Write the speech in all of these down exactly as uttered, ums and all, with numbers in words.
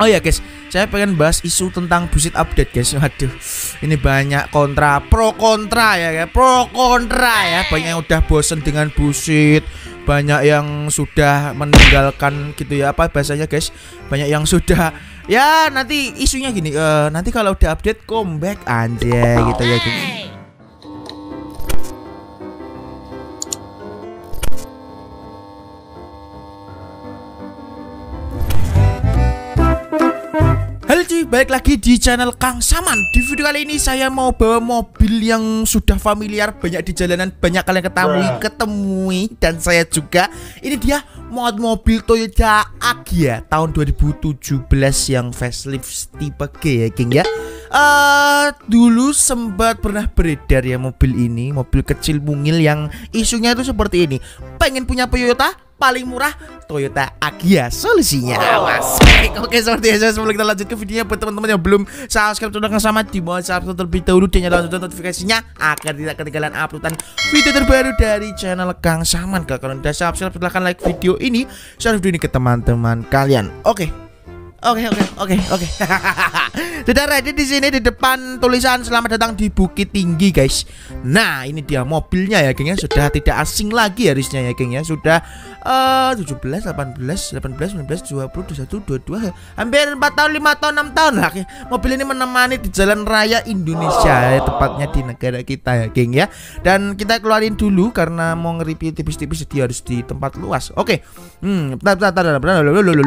Oh ya guys, saya pengen bahas isu tentang Busit update guys. Waduh, ini banyak kontra, pro kontra ya, ya. Pro kontra ya. Banyak yang udah bosen dengan Busit, banyak yang sudah meninggalkan gitu ya, apa bahasanya guys. Banyak yang sudah ya nanti isunya gini, uh, nanti kalau udah update comeback anjay gitu ya guys. Halo cuy, balik lagi di channel Kang Saman. Di video kali ini saya mau bawa mobil yang sudah familiar, banyak di jalanan, banyak kalian ketemui, ketemui dan saya juga. Ini dia mod mobil Toyota Agya tahun dua ribu tujuh belas yang facelift tipe G ya geng ya. Uh, dulu sempat pernah beredar ya mobil ini, mobil kecil mungil yang isunya itu seperti ini. Pengen punya Toyota paling murah, Toyota Agya solusinya. Asik. Oke, seperti biasa sebelum kita lanjut ke videonya, buat teman-teman yang belum subscribe channel Kang Saman, di bawah subscribe terlebih dahulu dan nyalakan notifikasinya agar tidak ketinggalan uploadan video terbaru dari channel Kang Saman. Kalau kalian udah subscribe, silahkan like video ini, share video ini ke teman-teman kalian. Oke. Oke oke oke oke. Sudah ready di sini di depan tulisan selamat datang di Bukit Tinggi guys. Nah ini dia mobilnya ya geng ya, sudah tidak asing lagi harusnya ya geng ya. Sudah uh, tujuh belas, delapan belas, delapan belas, sembilan belas, dua puluh, dua puluh satu, dua puluh dua, hampir empat tahun, lima tahun, enam tahun lah. Mobil ini menemani di jalan raya Indonesia ya, tepatnya di negara kita ya geng ya. Dan kita keluarin dulu karena mau nge-review tipis-tipis, jadi harus di tempat luas. Oke. Hmm, bentar bentar bentar bentar.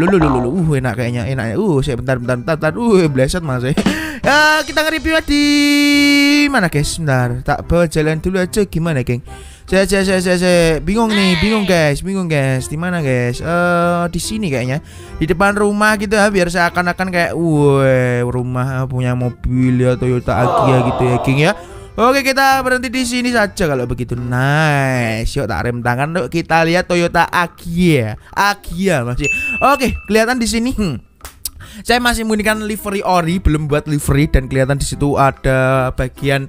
Uh enak kayaknya, enak. Uh, saya bentar bentar bentar, bentar. Uh, bleset mas. Ya, kita nge-review di mana guys? Bentar, tak bawa jalan dulu aja gimana, geng? Saya saya saya saya, saya. bingung nih, bingung guys, bingung guys. Di mana guys? Eh, uh, di sini kayaknya. Di depan rumah gitu ya, biar seakan-akan kayak, wah, rumah punya mobil ya Toyota Agya gitu ya, geng ya. Oke, kita berhenti di sini saja kalau begitu. Nice. Yuk tak rem tangan, yuk kita lihat Toyota Agya. Agya masih. Oke, kelihatan di sini. Hmm. Saya masih menggunakan livery ori, belum buat livery, dan kelihatan di situ ada bagian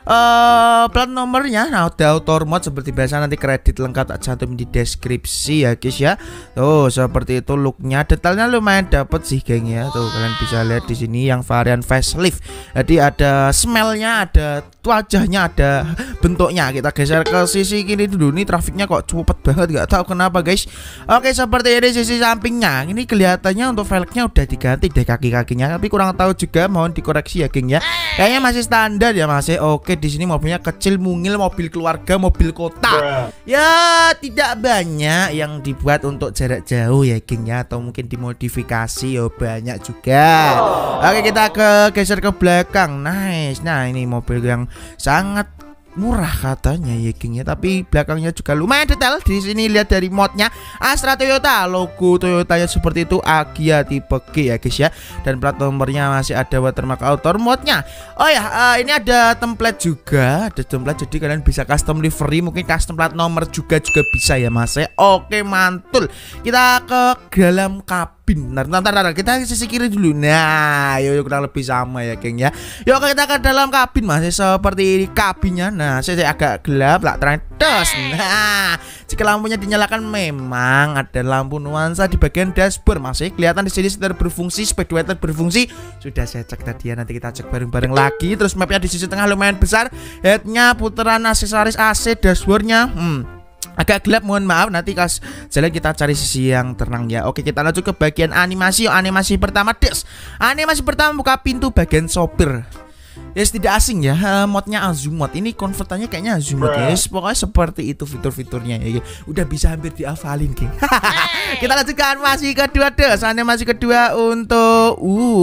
Uh, plat nomornya. Nah, ada auto mode seperti biasa, nanti kredit lengkap tak cantum di deskripsi ya guys ya. Tuh seperti itu looknya, detailnya lumayan dapet sih geng ya. Tuh kalian bisa lihat di sini yang varian facelift. Jadi ada smellnya, ada wajahnya, ada bentuknya. Kita geser ke sisi kiri dulu. Ini trafiknya kok cepet banget, nggak tahu kenapa guys. Oke, seperti ini sisi sampingnya. Ini kelihatannya untuk velgnya udah diganti deh kaki-kakinya, tapi kurang tahu juga, mohon dikoreksi ya geng ya. Kayaknya masih standar ya masih oke. Di sini mobilnya kecil mungil, mobil keluarga, mobil kota. Ya tidak banyak yang dibuat untuk jarak jauh ya geng ya, atau mungkin dimodifikasi ya banyak juga. Oke, kita ke geser ke belakang. Nice. Nah ini mobil yang sangat murah katanya ya geng ya, tapi belakangnya juga lumayan detail. Di sini lihat dari modnya Astra Toyota, logo Toyotanya seperti itu, Agya tipe G ya guys ya. Dan plat nomornya masih ada watermark auto modnya. Oh ya, uh, ini ada template juga, ada template, jadi kalian bisa custom livery, mungkin custom plat nomor juga juga bisa ya mas ya. Oke, mantul. Kita ke dalam kabin. Bentar, bentar, bentar, kita sisi kiri dulu. Nah, yuk, yuk kurang lebih sama ya geng ya. Yuk kita ke dalam kabin masih seperti ini kabinnya. Nah, saya agak gelap lah terus. Nah, jika lampunya dinyalakan memang ada lampu nuansa di bagian dashboard. Masih kelihatan di sini setir berfungsi, speedometer berfungsi. Sudah saya cek tadi ya, nanti kita cek bareng-bareng lagi. Terus mapnya di sisi tengah lumayan besar. Headnya, putaran aksesoris A C, dashboardnya. Hmm. Agak gelap, mohon maaf, nanti kas jalan kita cari sisi yang tenang ya. Oke, kita lanjut ke bagian animasi. Animasi pertama des. Animasi pertama buka pintu bagian sopir. Yes, tidak asing ya, uh, modnya Azumod. Ini konvertannya kayaknya Azumod ya. Yes, pokoknya seperti itu fitur-fiturnya ya. Udah bisa hampir dihafalin geng. Kita lanjut ke animasi kedua des. Animasi kedua untuk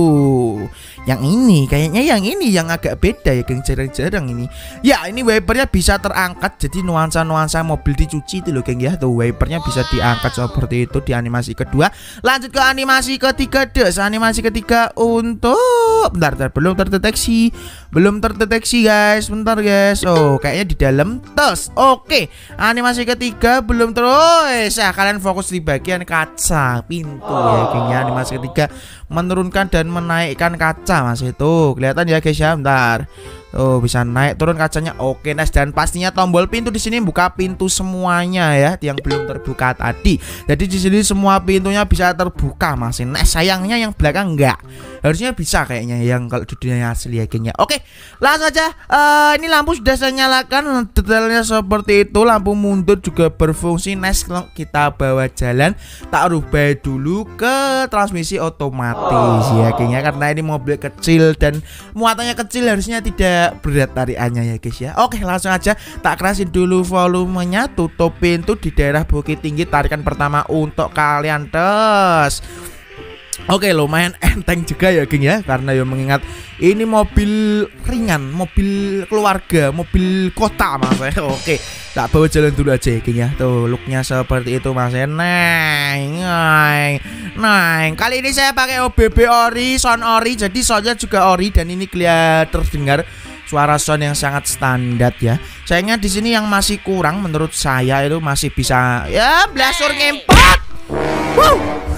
uh yang ini, kayaknya yang ini yang agak beda ya geng, jarang-jarang ini. Ya, ini wipernya bisa terangkat, jadi nuansa-nuansa mobil dicuci itu loh geng ya. Tuh wipernya bisa diangkat seperti itu di animasi kedua. Lanjut ke animasi ketiga des. Animasi ketiga untuk bentar, bentar belum terdeteksi. Belum terdeteksi guys, bentar guys. Oh, kayaknya di dalam tos. Oke, animasi ketiga belum terus. Nah, kalian fokus di bagian kaca pintu ya geng ya. Animasi ketiga menurunkan dan menaikkan kaca mas, itu kelihatan ya guys ya. Bentar. Oh, bisa naik turun kacanya. Oke, nice. Dan pastinya tombol pintu di sini buka pintu semuanya ya, yang belum terbuka tadi. Jadi di sini semua pintunya bisa terbuka masih. Nah, sayangnya yang belakang enggak. Harusnya bisa kayaknya yang kalau di dunia asli ya, gengnya. Oke, langsung aja. Uh, ini lampu sudah saya nyalakan, detailnya seperti itu. Lampu mundur juga berfungsi. Nice, kita bawa jalan. Tak rubah dulu ke transmisi otomatis ya, gengnya, karena ini mobil kecil dan muatannya kecil, harusnya tidak berat tarikannya ya guys ya. Oke, langsung aja tak kerasin dulu volumenya, tutup pintu di daerah Bukit Tinggi. Tarikan pertama untuk kalian, tes. Oke, lumayan enteng juga ya geng ya, karena ya mengingat ini mobil ringan, mobil keluarga, mobil kota mas. Oke, tak bawa jalan dulu aja ya geng ya. Tuh looknya seperti itu mas. Neng, neng, neng. Kali ini saya pakai O B B ori, sound ori, jadi soundnya juga ori dan ini kelihatan terdengar suara sound yang sangat standar ya. Sayangnya di sini yang masih kurang menurut saya itu masih bisa ya blasur ngempot. Wow.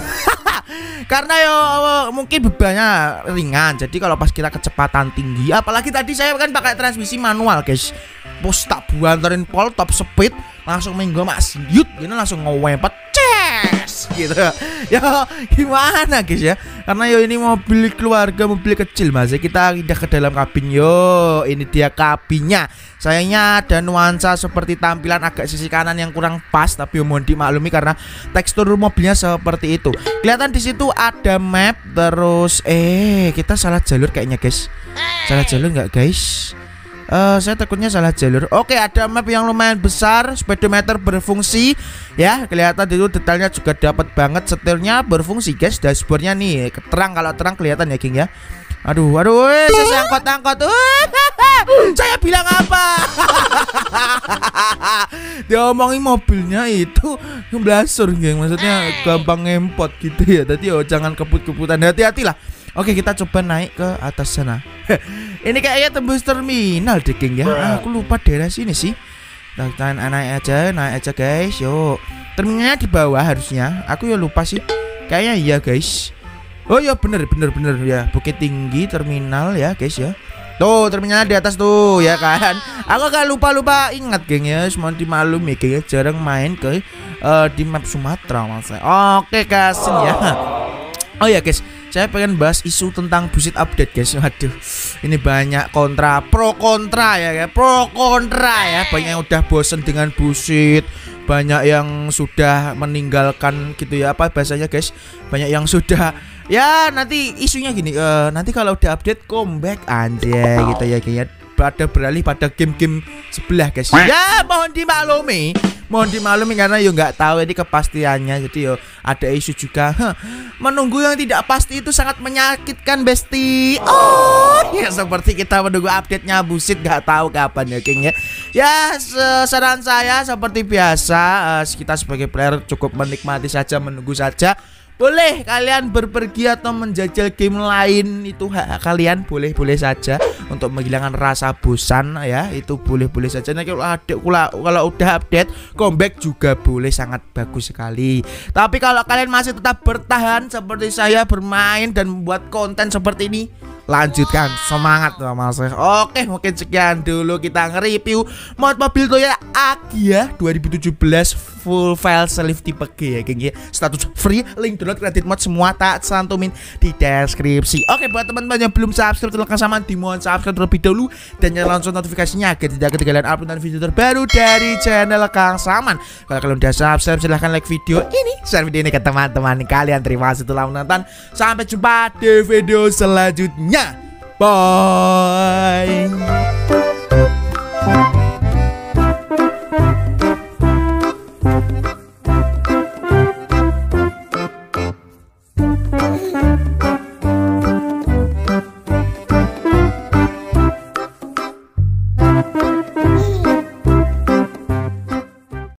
Karena yo mungkin bebannya ringan, jadi kalau pas kita kecepatan tinggi, apalagi tadi saya kan pakai transmisi manual guys, bos tak buantarin pol top speed langsung minggu mas yut ini langsung ngewempet ces gitu ya. Gimana guys ya, karena yo ini mobil keluarga, mobil kecil mas. Kita pindah ke dalam kabin. Yo ini dia kabinnya. Sayangnya ada nuansa seperti tampilan agak sisi kanan yang kurang pas, tapi mohon dimaklumi karena tekstur mobilnya seperti itu. Kelihatan di situ ada map, terus eh kita salah jalur kayaknya guys. Salah jalur nggak guys? Uh, saya takutnya salah jalur. Oke, ada map yang lumayan besar, speedometer berfungsi ya, kelihatan itu detailnya juga dapat banget, setirnya berfungsi guys, dashboardnya nih terang, kalau terang kelihatan ya geng ya. Aduh, aduh, saya angkot-angkot. Saya bilang apa? Dia omongin mobilnya itu ngeblasur geng, maksudnya gampang ngempot gitu ya. Tadi oh jangan keput-keputan, hati-hatilah. Oke, kita coba naik ke atas sana. Ini kayaknya tembus terminal deh geng ya. Ah, aku lupa daerah sini sih. Kita naik aja, naik aja guys. Yuk, terminalnya di bawah harusnya. Aku ya lupa sih. Kayaknya iya guys. Oh ya bener bener bener ya, Bukit Tinggi terminal ya guys ya. Tuh terminalnya di atas tuh ya kan. Aku gak lupa-lupa ingat geng ya. Semua dimaklumi geng ya, jarang main ke uh, di map Sumatera mas. Oke kasin ya. Oh ya guys, saya pengen bahas isu tentang Busit update guys. Waduh, ini banyak kontra, pro kontra ya, ya. Pro kontra ya. Banyak yang udah bosen dengan Busit, banyak yang sudah meninggalkan gitu ya, apa bahasanya guys. Banyak yang sudah ya nanti isunya gini, uh, nanti kalau udah update comeback anjay gitu ya kayaknya, pada beralih pada game-game sebelah guys. Ya mohon dimaklumi, mohon dimaklumi karena yo nggak tahu ini kepastiannya. Jadi yo ada isu juga. Huh, menunggu yang tidak pasti itu sangat menyakitkan besti. Oh ya, seperti kita menunggu update-nya Busit nggak tahu kapan ya geng ya. Ya saran saya seperti biasa, uh, kita sebagai player cukup menikmati saja, menunggu saja. Boleh kalian berpergi atau menjajal game lain, itu hak kalian, boleh-boleh saja untuk menghilangkan rasa bosan ya, itu boleh-boleh saja. Nah, kalau ada kalau udah update comeback juga boleh, sangat bagus sekali. Tapi kalau kalian masih tetap bertahan seperti saya bermain dan membuat konten seperti ini, lanjutkan, semangat mas. Oke, mungkin sekian dulu kita nge-review mod mobil Toyota Agya dua ribu tujuh belas full file selif tipe G ya geng ya. Status free, link download kredit mod semua tak cantumin di deskripsi. Oke, buat teman-teman yang belum subscribe channel Kang Saman, dimohon subscribe terlebih dahulu dan nyalakan lonceng notifikasinya agar tidak ketinggalan uploadan video terbaru dari channel Kang Saman. Kalau kalian udah subscribe silahkan like video ini, share video ini ke teman-teman kalian. Terima kasih telah menonton, sampai jumpa di video selanjutnya. Bye.